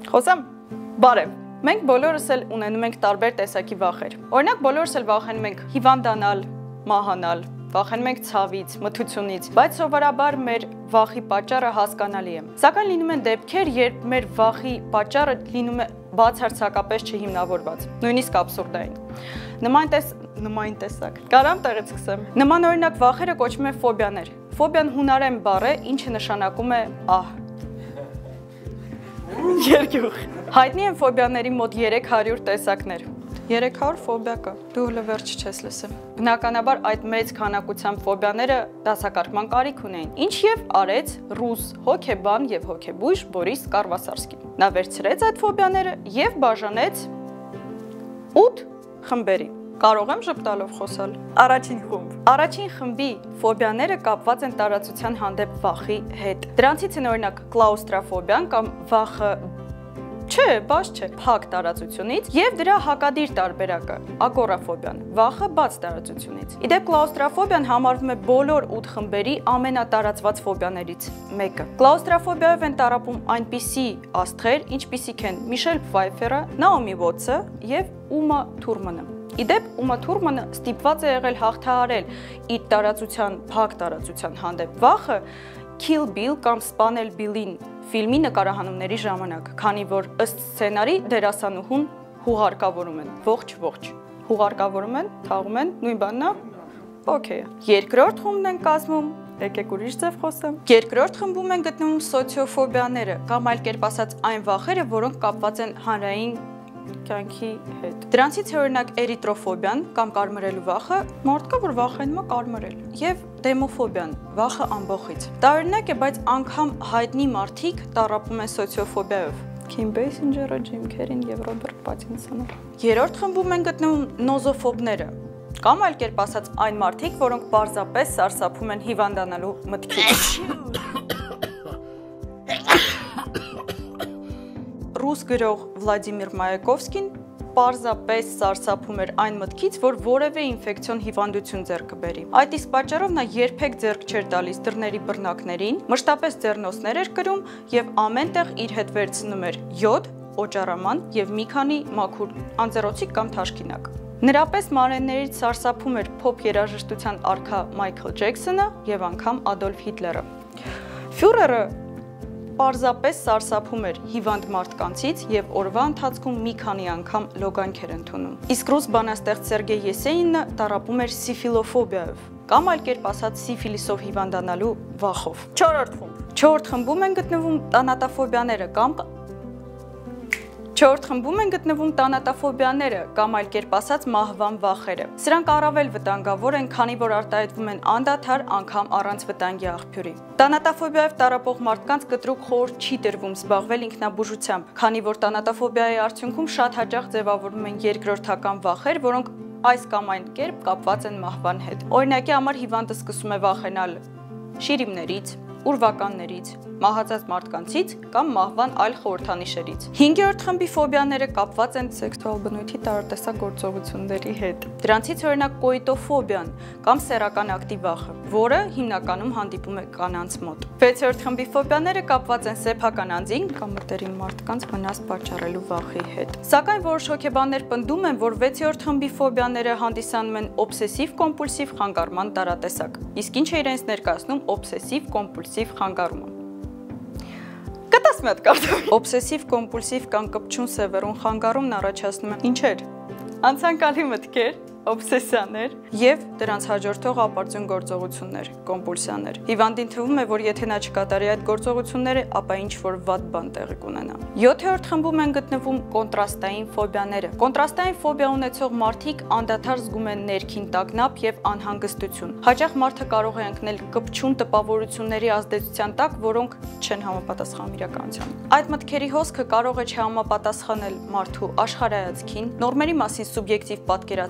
Խոսամ։ Բարև։ Մենք բոլորս էլ ունենում ենք տարբեր տեսակի վախեր։ Օրինակ բոլորս էլ վախենում ենք հիվանդանալ, մահանալ, վախենում ենք ցավից, մթությունից, բայց սովորաբար մեր վախի պատճառը հասկանալի է։ Սակայն լինում են դեպքեր, երբ մեր վախի պատճառը լինում է բացարձակապես չհիմնավորված, նույնիսկ աբսուրդային։ Նման տեսակ։ Կարամ տեղից սկսեմ։ Նման օրինակ վախերը կոչվում են ֆոբիաներ։ Ֆոբիան հունարեն բառ է, ինչը նշանակում է ահ։ Երկյուղ։ Հայտնի են ֆոբիաների մոտ 300 տեսակներ։ 300 ֆոբիա կա։ Դու հələ վերջ չես լսել։ Բնականաբար այդ մեծ քանակությամբ ֆոբիաները դասակարգման կարիք ունեին, ինչ եւ արեց ռուս հոգեբան եւ հոգեբույժ Բորիս Կարվասարսկին։ Նա վերցրեց այդ ֆոբիաները եւ բաժանեց 8 խմբերի։ Կարող եմ ժպտալով խոսալ։ Առաջին խմբի ֆոբիաները կապված են տարածության հանդեպ վախի հետ։ Դրանցից են օրինակ կլաուստրոֆոբիան կամ վախը բաց չէ, փակ տարածությունից եւ դրա հակադիր տարբերակը ագորաֆոբիան, վախը բաց տարածությունից։ Իդեպ կլաուստրոֆոբիան համարվում է բոլոր 8 խմբերի ամենատարածված ֆոբիաներից մեկը։ Կլաուստրոֆոբիայով են տառապում այնպիսի աստղեր, ինչպիսիք են Միշել Պֆայֆերը, Նաոմի Վոտսը եւ Ումա Թուրմանը։ Իդեպ Ումա Թուրմանը ստիպված է եղել հաղթահարել իր փակ տարածության հանդեպ վախը Kill Bill կամ Սպանել Բիլին ֆիլմի նկարահանումների ժամանակ, քանի որ ըստ սցենարի դերասանուհուն հուղարկավորում են, ողջ, հուղարկավորում են, թաղում են, նույն բանն է, օքեյ։ Երկրորդ խումբն են կազմում, եկեք ուրիշ ձև խոսեմ։ Երկրորդ խմբում են գտնվում սոցիոֆոբիաները, կամ այլ կերպ ասած այն վախերը, որոնք կապված են հանրային կյանքի հետ։ Դրանցից է օրինակ էրիտրոֆոբիան կամ կարմրելու վախը, մարդկա որ վախենում է կարմրել, եւ դեմոֆոբիան, վախը ամբոխից։ Տարօրինակ է, բայց անգամ հայտնի մարդիկ տառապում են սոցիոֆոբիայով։ Քիմ Բեյսինջերը, Ջիմ Քերին եւ Ռոբերտ Պատինսոնը։ Երրորդ խմբում են գտնվում նոզոֆոբները, կամ այլ կերպ ասած այն մարդիկ, որոնք պարզապես սարսափում են հիվանդանալու մտքից։ Ռուս գրող Վլադիմիր Մայակովսկին պարզապես սարսափում էր այն մտքից, որ որևէ ինֆեկցիոն հիվանդություն ձեռք կբերի։ Այդ իսկ պատճառով նա երբեք ձեռք չէր տալիս դռների բռնակներին, մշտապես ձեռնոցներ էր կրում եւ ամենտեղ իր հետ վերցնում էր յոդ, օճառաման եւ մի քանի մաքուր անձեռոցիկ կամ թաշկինակ։ Նրա պես մանրէներից սարսափում էր փոփ երաժշտության արքա Մայքլ Ջեքսոնը եւ անգամ Ադոլֆ Հիտլերը։ Ֆյուրերը պարզապես սարսափում էր հիվանդ մարդկանցից եւ օրվա ընթացքում մի քանի անգամ լոգանք էր ընդունում։ Իսկ ռուս բանաստեղծ Սերգեյ Եսեինը տառապում էր սիֆիլոֆոբիայով, կամ այլ կերպ ասած սիֆիլիսով հիվանդանալու վախով։ Չորրորդ խմբում են գտնվում տանատաֆոբիաները կամ այլ կերպ ասած մահվան վախերը։ Սրանք առավել վտանգավոր են, քանի որ արտահայտվում են անդադար, անգամ առանց վտանգի աղբյուրի։ Տանատաֆոբիայով տառապող մարդկանց կտրուկ խորհուրդ չի տրվում զբաղվել ինքնաբուժությամբ, քանի որ տանատաֆոբիայի արդյունքում շատ հաճախ ձևավորվում են երկրորդական վախեր, որոնք այս կամ այն կերպ կապված են մահվան հետ։ Օրինակի համար հիվանդը սկսում է վախենալ շիրիմներից, ուրվականներից, մահացած մարդկանցից կամ մահվան այլ խորհրդանիշերից։ 5-րդ խմբի ֆոբիաները կապված են սեքսուալ բնույթի տարատեսակ գործողությունների հետ։ Դրանցից օրինակ կոիտոֆոբիան կամ սեռական ակտի վախը, որը հիմնականում հանդիպում է կանանց մոտ։ 6-րդ խմբի ֆոբիաները կապված են սեփական անձին կամ մտերիմ մարդկանց վնաս պատճառելու վախի հետ։ Սակայն որոշ հոգեբաններ պնդում են, որ 6-րդ խմբի ֆոբիաները հանդիսանում են օբսեսիվ-կոմպուլսիվ խանգարման տարատեսակ։ Իսկ ինչ է իրենց ներկայացնում օբսեսիվ-կոմպուլսիվ խանգարումը։ Կտաս մի հատ կարդամ։ Օբսեսիվ-կոմպուլսիվ կամ կպչուն սևեռուն խանգարումն առաջացնում է ինչեր։ Անցանկալի մտքեր, օբսեսիաներ եւ դրանց հաջորդող ապարդյուն գործողություններ, կոմպուլսիաներ։ Հիվանդին թվում է, որ եթե նա չկատարի այդ գործողությունները, ապա ինչ-որ վատ բան տեղի կունենա։ 7-րդ խմբում են գտնվում կոնտրաստային ֆոբիաները։ Կոնտրաստային ֆոբիա ունեցող մարդիկ անդադար զգում են ներքին տագնապ եւ անհանգստություն։ Հաճախ մարդը կարող է ընկնել կպչուն տպավորությունների ազդեցության տակ, որոնք չեն համապատասխանում իրականությանը։ Այդ մտքերի հոսքը կարող է չհամապատասխանել մարդու աշխարհայացքին, նորմերի մասին սուբյեկտիվ պատկերացմանը,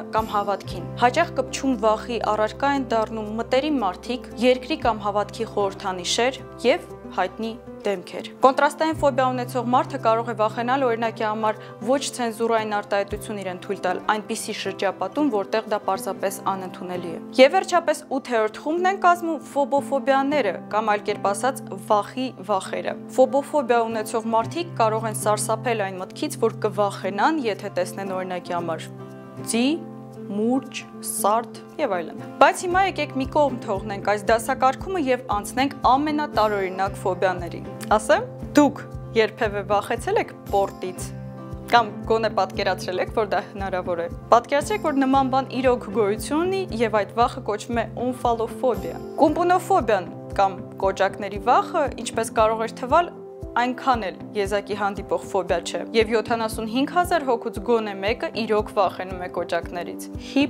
կամ հավատքին։ Հաճախ կպչուն վախի առարկա են դառնում մտերիմ մարդիկ, երկրի կամ հավատքի խորհրդանիշեր եւ հայտնի դեմքեր։ Կոնտրաստային ֆոբիա ունեցող մարդը կարող է վախենալ օրինակի համար ոչ ցենզուրային արտահայտություն իրեն թույլ տալ այնպիսի շրջապատում, որտեղ դա պարզապես անընդունելի է։ Եվ վերջապես 8-րդ խումբն են կազմում ֆոբոֆոբիաները, կամ այլ կերպ ասած վախի վախերը։ Ֆոբոֆոբիա ունեցող մարդիկ կարող են սարսափել այն մտքից, որ կվախենան, եթե տեսնեն օրինակի համար ձի, մուրճ, սարդ եւ այլն։ Բայց հիմա եկեք մի կողմ թողնենք այս դասակարգումը եւ անցնենք ամենատարօրինակ ֆոբիաներին։ Ասեմ, դուք երբևէ վախեցել եք պորտից կամ գոնե պատկերացրել եք, որ դա հնարավոր է։ Պատկերացրեք, որ նման բան իրոք գոյություն ունի եւ այդ վախը կոչվում է օնֆալոֆոբիա։ Կումպունոֆոբիան կամ կոճակների վախը, ինչպես կարող էր թվալ, այնքան էլ եզակի հանդիպող ֆոբիա չէ, եւ 75,000 հոգուց գոնե մեկը իրոք վախենում է կոճակներից։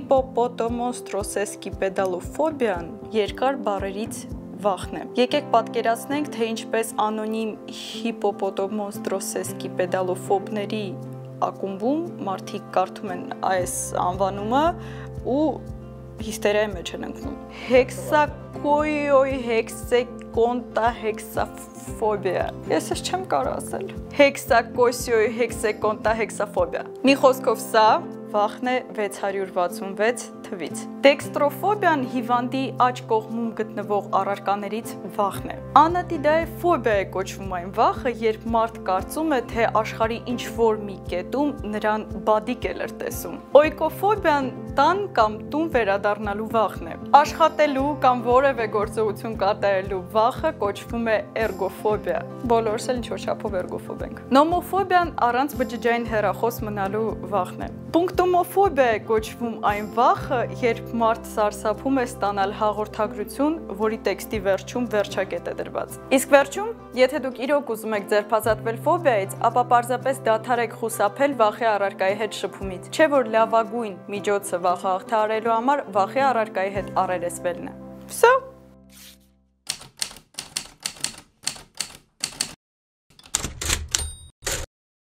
Հիպոպոտոմոստրոսեսկիպեդալոֆոբիան երկար բառերից վախն է։ Եկեք պատկերացնենք, թե ինչպես անոնիմ հիպոպոտոմոստրոսեսկիպեդալոֆոբների ակումբում մարդիկ կարդում են այս անվանումը ու հիստերիայի մեջ են ընկնում։ Հեքսակոյոյհեքսեկոնտահեքսաֆոբիա։ Ես ես չեմ կարող ասել։ Հեքսակոսիոյհեքսեկոնտահեքսաֆոբիա։ Մի խոսքով սա վախն է 666 թվից։ Դեքստրոֆոբիան հիվանդի աջ կողմում գտնվող առարկաներից վախն է։ Անատիդաեֆոբիա է կոչվում այն վախը, երբ մարդ կարծում է, թե աշխարհի ինչ-որ մի կետում նրան բադիկ է լրտեսում։ Օյկոֆոբիան տան կամ տուն վերադառնալու վախն է։ Աշխատելու կամ որևէ գործողություն կատարելու վախը կոչվում է էրգոֆոբիա։ Բոլորս էլ ինչ-որ չափով էրգոֆոբ ենք։ Նոմոֆոբիան առանց բջջային հեռախոս մնալու վախն է։ Պունկտոմոֆոբիա է կոչվում այն վախը, երբ մարդ սարսափում է ստանալ հաղորդագրություն, որի տեքստի վերջում վերջակետ է դրված։ Իսկ վերջում, եթե դուք իրոք ուզում եք ձերբազատվել ֆոբիայից, ապա պարզապես դադարեք խուսափել վախի առարկայի հետ շփումից, չէ՞ որ լավագույն միջոցը վախը հաղթահարելու համար վախի առարկայի հետ առերեսվելն է։ Վсё